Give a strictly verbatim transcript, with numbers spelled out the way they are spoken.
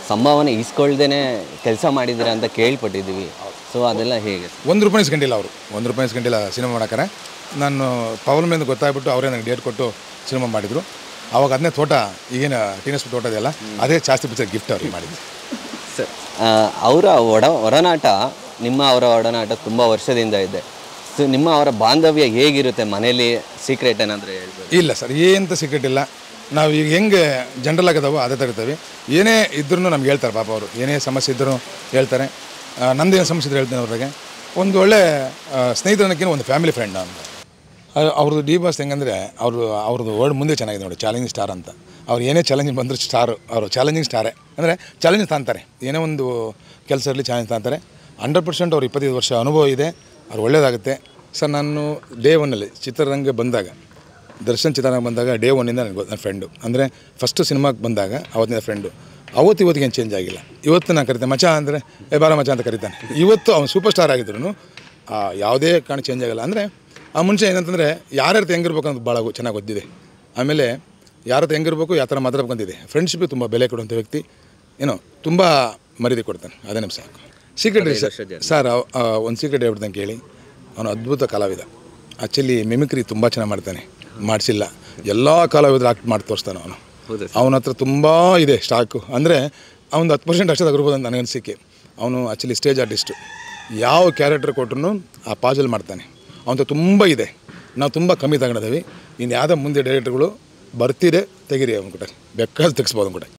ಸಂಭಾವನೆ ಇಸ್ಕೊಳ್ದೇನೆ ಕೆಲಸ ಮಾಡಿದ್ದೀರಾ ಅಂತ ಕೇಳ್ಪಟ್ಟಿದ್ದೀವಿ. ಸೊ ಅದೆಲ್ಲ ಹೇಗೆ? ಒಂದು ರೂಪಾಯಿ ಇಸ್ಕೊಂಡಿಲ್ಲ ಅವರು, ಒಂದು ರೂಪಾಯಿ ಇಸ್ಕೊಂಡಿಲ್ಲ ಸಿನಿಮಾ ಮಾಡೋಕ್ಕಾರೆ. ನಾನು ಪವನ್ ಮೇಲೆ ಗೊತ್ತಾಗ್ಬಿಟ್ಟು ಅವರೇ ನನಗೆ ಡೇಟ್ ಕೊಟ್ಟು ಸಿನಿಮಾ ಮಾಡಿದರು. ಆವಾಗ ಅದನ್ನೇ ತೋಟ, ಈಗೇನು ಟೀನಸ್ ತೋಟ ಇದೆಯಲ್ಲ, ಅದೇ ಜಾಸ್ತಿ ಪಿಕ್ಚರ್ ಗಿಫ್ಟ್ ಅವ್ರಿಗೆ ಮಾಡಿದ್ವಿ. ಸರ್, ಅವರ ಒಡ ಒಡನಾಟ ನಿಮ್ಮ ಅವರ ಒಡನಾಟ ತುಂಬ ವರ್ಷದಿಂದ ಇದೆ. ಸೊ ನಿಮ್ಮ ಅವರ ಬಾಂಧವ್ಯ ಹೇಗಿರುತ್ತೆ ಮನೇಲಿ? ಸೀಕ್ರೆಟ್ ಏನಾದರೂ ಹೇಳ್ಬೋದು? ಇಲ್ಲ ಸರ್, ಏನಂತ ಸೀಕ್ರೆಟ್ ಇಲ್ಲ. ನಾವು ಈಗ ಹೆಂಗೆ ಜನರಲ್ ಆಗದವೋ ಅದೇ ತರ್ತೀವಿ. ಏನೇ ಇದ್ರೂ ನಮ್ಗೆ ಹೇಳ್ತಾರೆ ಪಾಪ ಅವರು, ಏನೇ ಸಮಸ್ಯೆ ಇದ್ದರೂ ಹೇಳ್ತಾರೆ. ನಂದೇನು ಸಮಸ್ಯೆ ಇದ್ರೂ ಹೇಳ್ತೀನಿ ಅವ್ರಿಗೆ. ಒಂದು ಒಳ್ಳೆ ಸ್ನೇಹಿತರನ್ನಕ್ಕಿಂತ ಒಂದು ಫ್ಯಾಮಿಲಿ ಫ್ರೆಂಡ್ ಅಂತ. ಅವ್ರದ್ದು ಡಿ ಬಾಸ್ ಹೆಂಗಂದರೆ ಅವರು ಅವ್ರದ್ದು ವರ್ಡ್ ಮುಂದೆ ಚೆನ್ನಾಗಿದೆ ನೋಡಿ, ಚಾಲೆಂಜಿಂಗ್ ಸ್ಟಾರ್ ಅಂತ. ಅವ್ರು ಏನೇ ಚಾಲೆಂಜಿಂಗ್ ಬಂದರೂ ಸ್ಟಾರು, ಅವರು ಚಾಲೆಂಜಿಂಗ್ ಸ್ಟಾರೇ. ಅಂದರೆ ಚಾಲೆಂಜ್ ತಾಂತಾರೆ, ಏನೇ ಒಂದು ಕೆಲಸ ಇರಲಿ ಚಾಲೆಂಜ್ ತಾಂತಾರೆ. ಹಂಡ್ರೆಡ್ ಪರ್ಸೆಂಟ್ ಅವ್ರು ಇಪ್ಪತ್ತೈದು ವರ್ಷ ಅನುಭವ ಇದೆ, ಅವ್ರು ಒಳ್ಳೆಯದಾಗುತ್ತೆ. ಸರ್, ನಾನು ಡೇ ಒನ್ನಲ್ಲಿ ಚಿತ್ರರಂಗ ಬಂದಾಗ, ದರ್ಶನ್ ಚಿತ್ರರಂಗ ಬಂದಾಗ ಡೇ ಒನ್ನಿಂದ ನನಗೆ ನನ್ನ ಫ್ರೆಂಡು. ಅಂದರೆ ಫಸ್ಟು ಸಿನಿಮಾಗೆ ಬಂದಾಗ ಅವತ್ತಿನ ಫ್ರೆಂಡು. ಅವತ್ತು ಇವತ್ತಿಗೇನು ಚೇಂಜ್ ಆಗಿಲ್ಲ. ಇವತ್ತು ನಾನು ಕರಿತೇನೆ ಮಚ ಅಂದರೆ ಏ ಬಾರ ಮಚ ಅಂತ ಕರಿತಾನೆ. ಇವತ್ತು ಅವ್ನು ಸೂಪರ್ ಸ್ಟಾರ್ ಆಗಿದ್ರು ಯಾವುದೇ ಕಾರಣ ಚೇಂಜ್ ಆಗಲ್ಲ. ಅಂದರೆ ಆ ಮುಂಚೆ ಏನಂತಂದರೆ ಯಾರ್ಯಾರ ಹೆಂಗಿರ್ಬೇಕು ಅಂತ ಭಾಳ ಚೆನ್ನಾಗಿ ಗೊತ್ತಿದೆ. ಆಮೇಲೆ ಯಾರ ಹತ್ರ ಹೆಂಗಿರ್ಬೇಕು, ಯಾವ ಥರ ಮಾತಾಡ್ಬೇಕು ಅಂತಿದೆ. ಫ್ರೆಂಡ್ಶಿಪ್ಗೆ ತುಂಬ ಬೆಲೆ ಕೊಡುವಂಥ ವ್ಯಕ್ತಿ, ಏನೋ ತುಂಬ ಮರ್ಯಾದೆ ಕೊಡ್ತಾನೆ. ಅದೇ ನಮ್ಮ ಸಾಕು. ಸೀಕ್ರೆಟ್ ಸರ್, ಒಂದು ಸೀಕ್ರೆಟ್ ಹೇಳ್ಬಿಡ್ತಾನೆ ಕೇಳಿ. ಅವನು ಅದ್ಭುತ ಕಲಾವಿದ. ಆ್ಯಕ್ಚುಲಿ ಮಿಮಿಕ್ರಿ ತುಂಬ ಚೆನ್ನಾಗಿ ಮಾಡ್ತಾನೆ, ಮಾಡಿಸಿಲ್ಲ. ಎಲ್ಲ ಕಲಾವಿದರು ಆಕ್ಟ್ ಮಾಡಿ ತೋರಿಸ್ತಾನೆ ಅವನು. ಅವನ ಹತ್ರ ತುಂಬ ಇದೆ ಸ್ಟಾಕು. ಅಂದರೆ ಅವನು ಹತ್ತು ಪರ್ಸೆಂಟ್ ಅಷ್ಟೇ ತಗಿರ್ಬೋದು ಅಂತ ನನಗೆ ಅನಿಸಿಕೆ. ಅವನು ಆ್ಯಕ್ಚುಲಿ ಸ್ಟೇಜ್ ಆರ್ಟಿಸ್ಟು. ಯಾವ ಕ್ಯಾರೆಕ್ಟರ್ ಕೊಟ್ಟರು ಆ ಪಾಜಲ್ಲಿ ಮಾಡ್ತಾನೆ. ಅವನ ತುಂಬ ಇದೆ, ನಾವು ತುಂಬ ಕಮ್ಮಿ ತಗೊಂಡಿದ್ದೀವಿ. ಇನ್ನು ಯಾವುದೋ ಮುಂದೆ ಡೈರೆಕ್ಟರ್ಗಳು ಬರ್ತಿದೆ ತೆಗೀರಿ ಅವ್ನು ಕೂಡ ಬೇಕಾದ್ರೆ ತೆಗಿಸ್ಬೋದು ಕೂಡ.